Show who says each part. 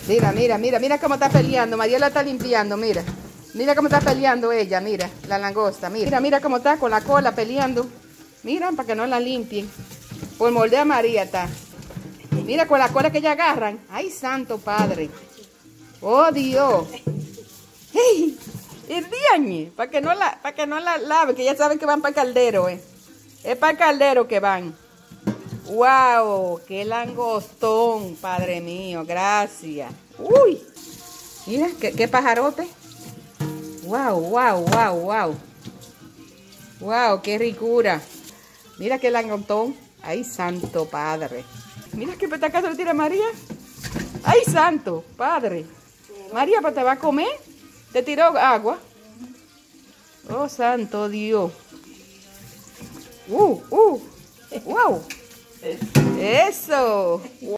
Speaker 1: Mira, mira, mira, mira cómo está peleando. María la está limpiando, mira. Mira cómo está peleando ella, mira, la langosta, mira. Mira, mira cómo está con la cola peleando. Mira, para que no la limpien. Por molde a María está. Mira con la cola que ella agarran. Ay, santo padre. Oh, Dios. ¡Hey! El diañe, para que no la lave, que ya saben que van para el caldero, Es para el caldero que van. ¡Wow! ¡Qué langostón, padre mío! Gracias. ¡Uy! Mira, qué pajarote. ¡Wow, wow, wow, wow! ¡Wow, qué ricura! Mira qué langostón. ¡Ay, santo padre! Mira qué petacazo le tira María. ¡Ay, santo padre! María, ¿pero te va a comer? ¿Te tiró agua? ¡Oh, santo Dios! ¡Wow! ¡Eso!